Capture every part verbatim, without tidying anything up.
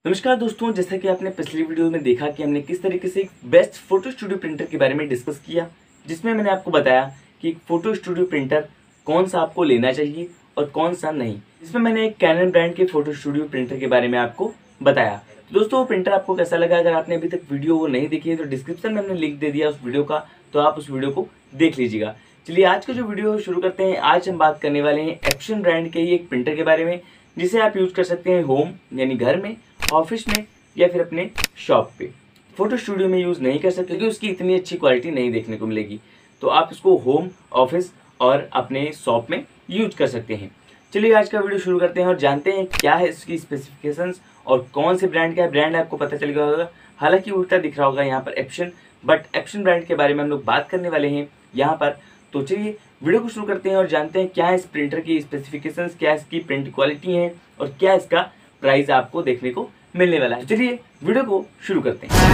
नमस्कार दोस्तों, जैसा कि आपने पिछली वीडियो में देखा कि हमने किस तरीके से एक बेस्ट फोटो स्टूडियो प्रिंटर के बारे में डिस्कस किया, जिसमें मैंने आपको बताया कि एक फोटो स्टूडियो प्रिंटर कौन सा आपको लेना चाहिए और कौन सा नहीं। इसमें मैंने एक कैनन ब्रांड के फोटो स्टूडियो प्रिंटर के बारे में आपको बताया। तो दोस्तों, वो प्रिंटर आपको कैसा लगा? अगर आपने अभी तक वीडियो वो नहीं देखी है तो डिस्क्रिप्शन में हमने लिंक दे दिया उस वीडियो का, तो आप उस वीडियो को देख लीजिएगा। चलिए आज का जो वीडियो शुरू करते हैं। आज हम बात करने वाले हैं एप्शन ब्रांड के ही एक प्रिंटर के बारे में, जिसे आप यूज कर सकते हैं होम यानी घर में, ऑफिस में या फिर अपने शॉप पे। फोटो स्टूडियो में यूज़ नहीं कर सकते क्योंकि उसकी इतनी अच्छी क्वालिटी नहीं देखने को मिलेगी, तो आप इसको होम, ऑफिस और अपने शॉप में यूज कर सकते हैं। चलिए आज का वीडियो शुरू करते हैं और जानते हैं क्या है इसकी स्पेसिफिकेशंस और कौन से ब्रांड का है। ब्रांड आपको पता चल गया होगा, हालांकि उल्टा दिख रहा होगा यहाँ पर एप्शन, बट एप्शन ब्रांड के बारे में हम लोग बात करने वाले हैं यहाँ पर। तो चलिए वीडियो को शुरू करते हैं और जानते हैं क्या है इस प्रिंटर की स्पेसिफिकेशंस, क्या इसकी प्रिंट क्वालिटी है और क्या इसका प्राइस आपको देखने को मिलने वाला है। चलिए वीडियो को शुरू करते हैं।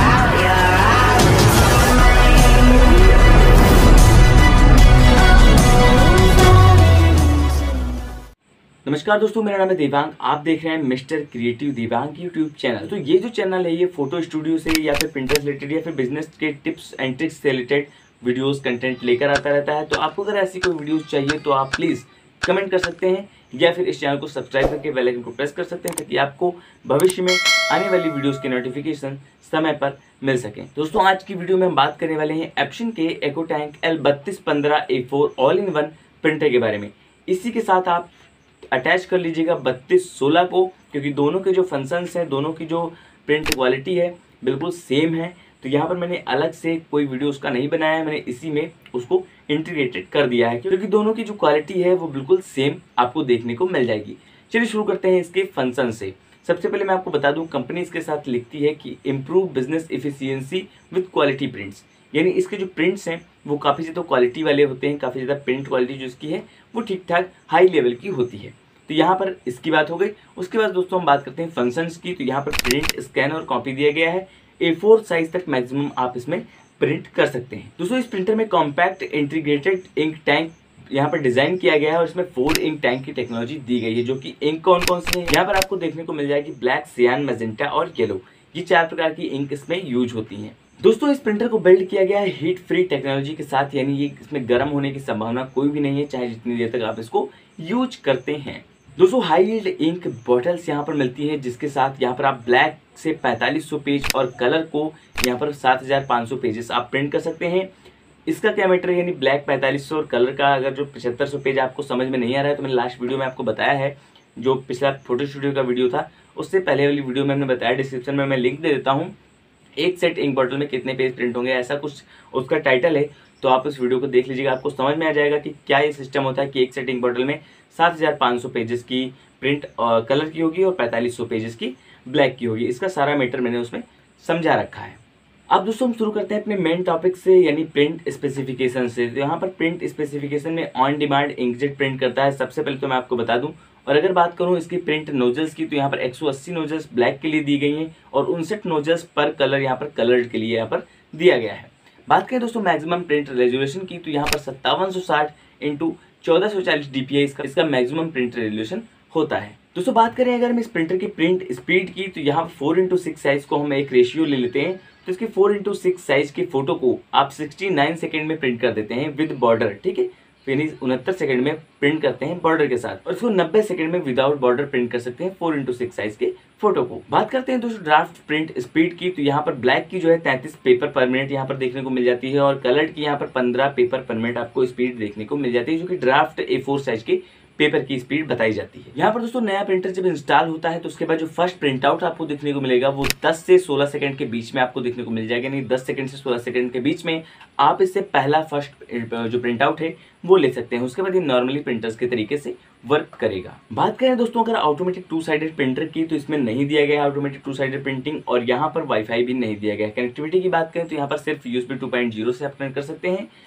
नमस्कार दोस्तों, मेरा नाम है देवांग। आप देख रहे हैं mister creative Devang YouTube channel. तो ये जो चैनल है ये फोटो स्टूडियो से या फिर प्रिंटर से रिलेटेड या फिर बिजनेस के टिप्स एंड ट्रिक्स से रिलेटेड वीडियोस कंटेंट लेकर आता रहता है। तो आपको अगर ऐसी कोई वीडियोस चाहिए तो आप प्लीज़ कमेंट कर सकते हैं या फिर इस चैनल को सब्सक्राइब करके बेल आइकन को प्रेस कर सकते हैं ताकि आपको भविष्य में आने वाली वीडियोस के नोटिफिकेशन समय पर मिल सकें। दोस्तों, आज की वीडियो में हम बात करने वाले हैं एप्शन के एकोटैंक एल बत्तीस पंद्रह A four all in one printer के बारे में। इसी के साथ आप अटैच कर लीजिएगा बत्तीस सोलह को, क्योंकि दोनों के जो फंक्शंस हैं, दोनों की जो प्रिंट क्वालिटी है बिल्कुल सेम है। तो यहाँ पर मैंने अलग से कोई वीडियो उसका नहीं बनाया है, मैंने इसी में उसको इंटीग्रेटेड कर दिया है क्योंकि दोनों की जो क्वालिटी है वो बिल्कुल सेम आपको देखने को मिल जाएगी। चलिए शुरू करते हैं इसके फंक्शन से। सबसे पहले मैं आपको बता दूं, कंपनी इसके साथ लिखती है कि improve business efficiency with quality prints, यानी इसके जो प्रिंट्स हैं वो काफ़ी ज़्यादा क्वालिटी वाले होते हैं, काफ़ी ज़्यादा प्रिंट क्वालिटी जो इसकी है वो ठीक ठाक हाई लेवल की होती है। तो यहाँ पर इसकी बात हो गई। उसके बाद दोस्तों हम बात करते हैं फंक्शंस की। तो यहाँ पर प्रिंट, स्कैन और कॉपी दिया गया है। ए फोर साइज तक मैक्सिमम आप इसमें प्रिंट कर सकते हैं। दोस्तों, इस प्रिंटर में कॉम्पैक्ट इंटीग्रेटेड इंक टैंक यहाँ पर डिजाइन किया गया है और इसमें फोर इंक टैंक की टेक्नोलॉजी दी गई है, जो कि इंक कौन कौन से हैं यहाँ पर आपको देखने को मिल जाएगी। ब्लैक, सियान, मैजेंटा और येलो, ये चार प्रकार की इंक इसमें यूज होती हैं। दोस्तों, इस प्रिंटर को बिल्ड किया गया है हीट फ्री टेक्नोलॉजी के साथ, यानी ये इसमें गर्म होने की संभावना कोई भी नहीं है, चाहे जितनी देर तक आप इसको यूज करते हैं। दोस्तों, हाई यील्ड इंक बॉटल्स यहाँ पर मिलती है, जिसके साथ यहाँ पर आप ब्लैक से पैंतालीस सौ पेज और कलर को यहाँ पर सात हज़ार पाँच सौ पेजेस आप प्रिंट कर सकते हैं। इसका क्या मैटर है, यानी ब्लैक पैंतालीस सौ और कलर का अगर जो पचहत्तर सौ पेज आपको समझ में नहीं आ रहा है तो मैंने लास्ट वीडियो में आपको बताया है, जो पिछला फोटो स्टूडियो का वीडियो था उससे पहले वाली वीडियो में हमने बताया। डिस्क्रिप्शन में मैं लिंक दे देता हूँ, एक सेट इंक बॉटल में कितने पेज प्रिंट होंगे, ऐसा कुछ उसका टाइटल है। तो आप उस वीडियो को देख लीजिएगा, आपको समझ में आ जाएगा कि क्या ये सिस्टम होता है कि एक सेट इंक बॉटल में सात हज़ार पाँच सौ पेजेस की प्रिंट और कलर की होगी और पैंतालीस सौ पेजेस की ब्लैक की होगी। इसका सारा मैटर मैंने उसमें समझा रखा है। अब दोस्तों हम शुरू करते हैं अपने मेन टॉपिक से, यानी प्रिंट स्पेसिफिकेशन से। तो यहाँ पर प्रिंट स्पेसिफिकेशन में ऑन डिमांड इंकजेट प्रिंट करता है, सबसे पहले तो मैं आपको बता दूं। और अगर बात करूं इसकी प्रिंट नोजल्स की, तो यहाँ पर एक सौ अस्सी नोजल्स ब्लैक के लिए दी गई हैं और उनसठ नोजल्स पर कलर यहाँ पर कलर्ड के लिए यहाँ पर दिया गया है। बात करें दोस्तों मैक्सिमम प्रिंट रेजोल्यूशन की, तो यहाँ पर सत्तावन सौ साठ इंटू चौदह सौ चालीस डीपीआई इसका इसका मैक्सिमम प्रिंट रेजोल्यूशन होता है। दोस्तों, बात करें अगर हम इस प्रिंटर की प्रिंट स्पीड की, तो यहाँ फोर इंटू सिक्स साइज को हम एक रेशियो ले लेते हैं। तो इसकी फोर इंटू सिक्स साइज की फोटो को आप सिक्सटी नाइन सेकेंड में प्रिंट कर देते हैं विद बॉर्डर, ठीक है। यानी उनहत्तर सेकंड में प्रिंट करते हैं बॉर्डर के साथ, और इसको नब्बे सेकंड में विदाउट बॉर्डर प्रिंट कर सकते हैं फोर इंटू सिक्स साइज के फोटो को। बात करते हैं दोस्तों ड्राफ्ट प्रिंट स्पीड की, तो यहाँ पर ब्लैक की जो है तैंतीस पेपर पर मिनट यहाँ पर देखने को मिल जाती है और कलर्ड की यहाँ पर पंद्रह पेपर पर मिनट आपको स्पीड देखने को मिल जाती है, जो कि ड्राफ्ट ए फोर साइज के पेपर की स्पीड बताई जाती है। यहाँ पर दोस्तों नया प्रिंटर जब इंस्टॉल होता है तो उसके बाद जो फर्स्ट प्रिंट आउट आपको देखने को मिलेगा वो दस से सोलह सेकंड के बीच में आपको देखने को मिल जाएगा, यानी दस सेकंड से सोलह सेकंड के बीच में आप इससे पहला फर्स्ट जो प्रिंट आउट है वो ले सकते हैं। उसके बाद ये नॉर्मली प्रिंटर्स के तरीके से वर्क करेगा। बात करें दोस्तों अगर ऑटोमेटिक टू साइडेड प्रिंटर की, तो इसमें नहीं दिया गया है ऑटोमेटिक टू साइडेड प्रिंटिंग और यहाँ पर वाईफाई भी नहीं दिया गया है। कनेक्टिविटी की बात करें तो यहाँ पर सिर्फ यूएसबी टू पॉइंट ज़ीरो से आप कनेक्ट कर सकते हैं।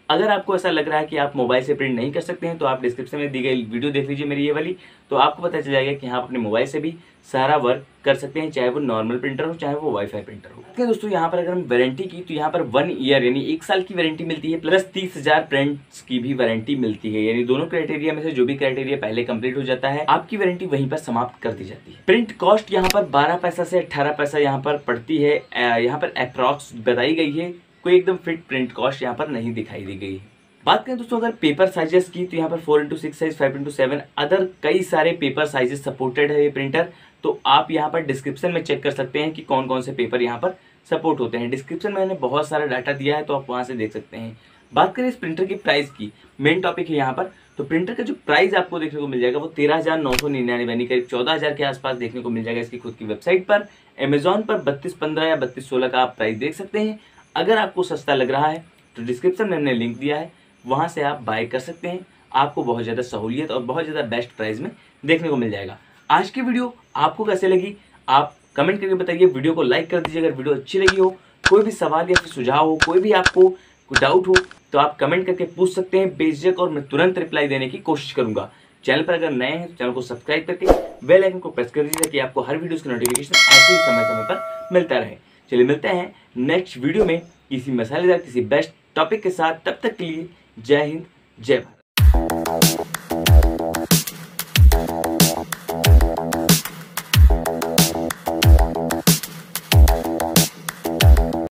अगर आपको ऐसा लग रहा है कि आप मोबाइल से प्रिंट नहीं कर सकते हैं तो आप डिस्क्रिप्शन में दी गई वीडियो देख लीजिए मेरी ये वाली, तो आपको पता चल जाएगा कि हाँ अपने मोबाइल से भी सारा वर्क कर सकते हैं, चाहे वो नॉर्मल प्रिंटर हो चाहे वो वाईफाई प्रिंटर हो। okay, दोस्तों यहाँ पर अगर हम वारंटी की तो यहाँ पर वन ईयर यानी एक साल की वारंटी मिलती है, प्लस तीस हजार प्रिंट्स की भी वारंटी मिलती है। यानी दोनों क्राइटेरिया में से जो भी क्राइटेरिया पहले कंप्लीट हो जाता है आपकी वारंटी वहीं पर समाप्त कर दी जाती है। प्रिंट कॉस्ट यहाँ पर बारह पैसा से अठारह पैसा यहाँ पर पड़ती है, यहाँ पर अप्रॉक्स बताई गई है, कोई एकदम फिट प्रिंट कॉस्ट यहाँ पर नहीं दिखाई दी गई है। बात करें दोस्तों अगर पेपर साइजेस की तो यहाँ पर four into six size, five into seven, other कई सारे पेपर साइजेस सपोर्टेड है ये प्रिंटर। तो आप यहाँ पर डिस्क्रिप्शन में चेक कर सकते हैं कि कौन कौन से पेपर यहाँ पर सपोर्ट होते हैं। डिस्क्रिप्शन में मैंने बहुत सारा डाटा दिया है तो आप वहाँ से देख सकते हैं। बात करें इस प्रिंटर की प्राइस की, मेन टॉपिक है यहाँ पर, तो प्रिंटर का जो प्राइस आपको देखने को मिल जाएगा वो तेरह हजार नौ सौ निन्यानवे यानी करीब चौदह हजार के आसपास देखने को मिल जाएगा इसकी खुद की वेबसाइट पर। अमेजॉन पर बत्तीस पंद्रह या बत्तीस सोलह का आप प्राइस देख सकते हैं। अगर आपको सस्ता लग रहा है तो डिस्क्रिप्शन में हमने लिंक दिया है, वहाँ से आप बाय कर सकते हैं। आपको बहुत ज़्यादा सहूलियत और बहुत ज़्यादा बेस्ट प्राइस में देखने को मिल जाएगा। आज की वीडियो आपको कैसे लगी आप कमेंट करके बताइए। वीडियो को लाइक कर दीजिए अगर वीडियो अच्छी लगी हो। कोई भी सवाल या फिर सुझाव हो, कोई भी आपको कोई डाउट हो तो आप कमेंट करके पूछ सकते हैं बेझिझक, और मैं तुरंत रिप्लाई देने की कोशिश करूंगा। चैनल पर अगर नए हैं तो चैनल को सब्सक्राइब करके बेल आइकन को प्रेस कर दीजिए ताकि आपको हर वीडियो की नोटिफिकेशन ऐसे ही समय समय पर मिलता रहे। चलिए मिलते हैं नेक्स्ट वीडियो में किसी मसालेदार किसी बेस्ट टॉपिक के साथ। तब तक के लिए जय हिंद जय भारत।